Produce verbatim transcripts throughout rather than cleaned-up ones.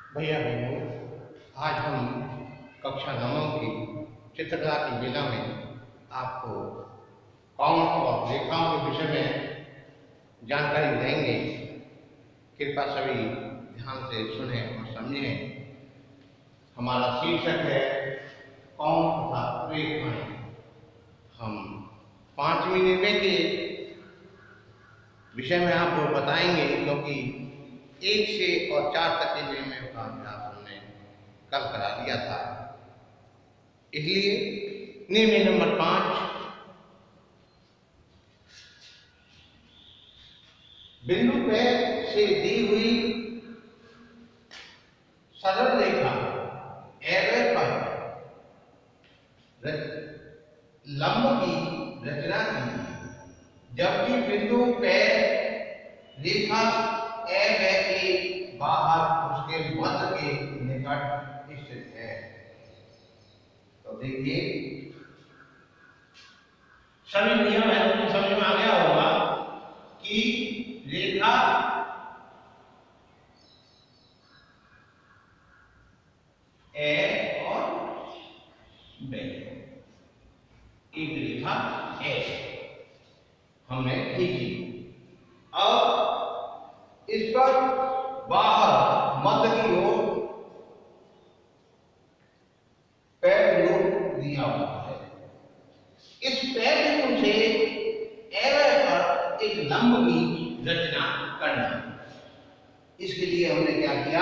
भैया बहनों, आज हम कक्षा नवम की चित्रकला की विधा में आपको कौन और रेखाओं के विषय में जानकारी देंगे। कृपया सभी ध्यान से सुने और समझें। हमारा शीर्षक है कौन तथा रेखाएं। हम पाँच मिनट के विषय में आपको बताएंगे, क्योंकि एक से और चार तक के निर्णय का अभ्यास हमने कल करा दिया था। इसलिए निर्णय नंबर पांच, बिंदु पे से दी हुई सरल रेखा एवे पर लंब की रचना की, जबकि बिंदु पे रेखा एवे के बाहर उसके मध्य के निकट स्थित है। तो देखिए, सभी नियम है तो समझ में आ गया होगा कि रेखा ए और बी, एक रेखा ए हमने खींची। अब इस पर बाहर मध्य की ओर पैर बिंदु दिया हुआ है। इस पैर बिंदु से एवे पर एक लंब की रचना करना। इसके लिए हमने क्या किया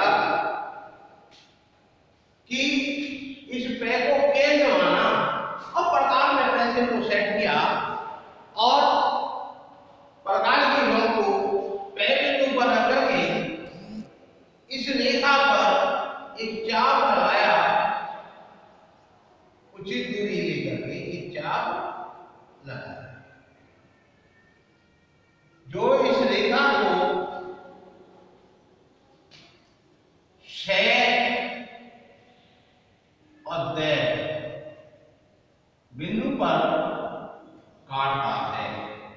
कि इस पैर को केंद्र माना और प्रकार में पेंसिल को सेट किया और प्रकार की नोक को पैर बिंदु पर रख करके इस रेखा पर एक चाप लगाया। उचित दूरी लेकर के एक चाप लगाया, जो इस रेखा को छह और दे बिंदु पर काटता है।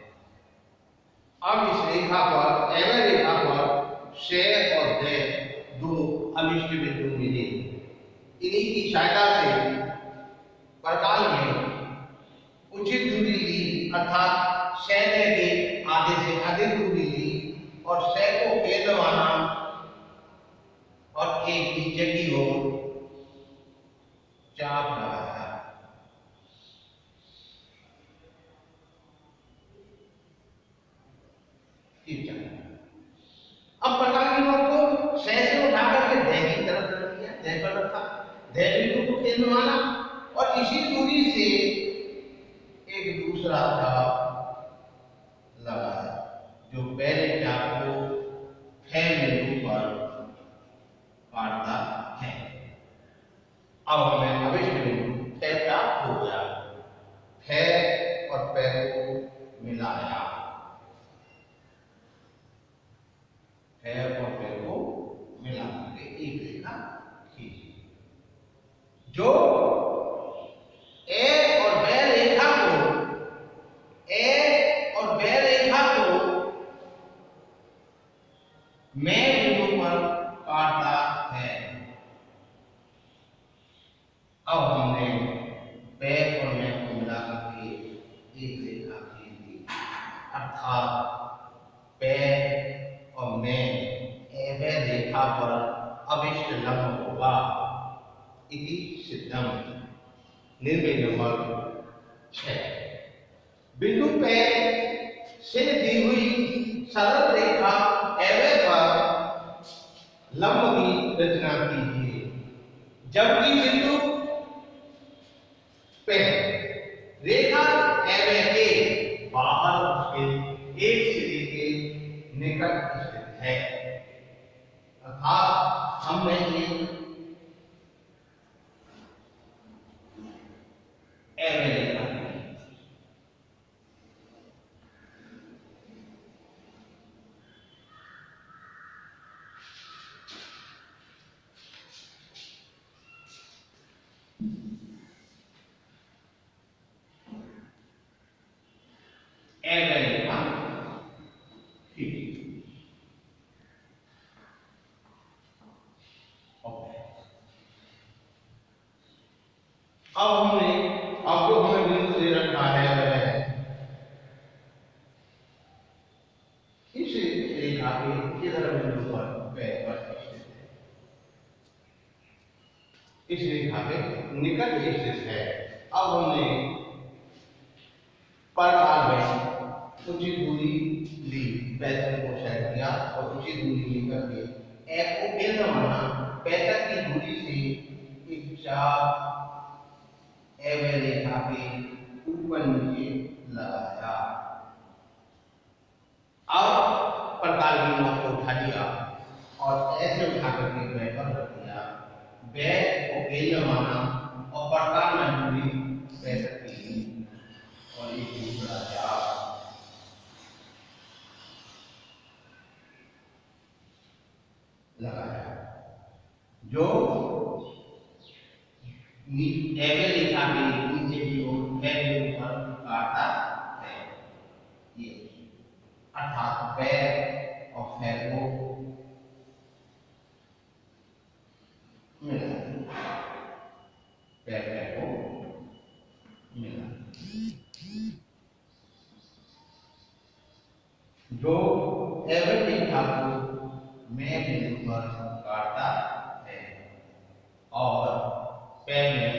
अब इस रेखा पर एवे रेखा पर छह और दे दो अनिष्ट बिंदु मिले। इन्हीं की सहायता से प्रकाल में उचित दूरी ली, अर्थात छह के आधे से अधिक दूरी ली और छह को केंद्र माना और एक नीचे की ओर चाप लगाया। अब प्रकार की नोक को छह से उठाकर के दे की तरफ रख दिया, दे पर रखा, दे बिंदु को केंद्र माना और इसी दूरी से एक दूसरा चाप लगाया, जो पहले चाप को फे बिंदु पर काटता है। अब हमें अभिष्ट बिंदु फे प्राप्त हो गया। फे और पे को मिलाया, फे और पे को मिला के एक रेखा खींची, जो ए और बे रेखा को ए और बे रेखा को मैं बिंदु पर काटता है। अब हमने पे और मैं को मिला करके एक रेखा खींच दी, अर्थात पे और मैं एवे रेखा पर अभिष्ट लंब होगा। इति सिद्धम। निर्णय नंबर छह, बिंदु पे से दी हुई सरल रेखा एवे पर लंब की रचना कीजिए, जबकि बिंदु पे रेखा एवे के बाहर उसके एक सिरे के निकट स्थित है। अर्थात हमने ये एवे रेखा एवे रेखा खींची रेखा के इधर बिंदु पर पैर पर स्थित है, इस रेखा के निकट स्थित है। अब हमने प्रकार में उचित दूरी ली, पैंसठ को सेट किया और उचित दूरी लेकर के एक को केंद्र माना, पैंसठ की दूरी से एक चाप एवं रेखा के ऊपर नीचे लगाया। अब प्रकार की नोक को उठा दिया और ऐसे उठा करके बैग पर रख दिया, बैग को केंद्र माना और प्रकार में दूरी पैंसठ की और एक दूसरा चाप लगाया जो एवं रेखा के नीचे की ओर एवं ऊपर काटता है, ये अर्थात पैर और पैर को मिला, पैर पैर को मिला, जो एवं रेखा को मैं बिंदु पर काटता है और पैर में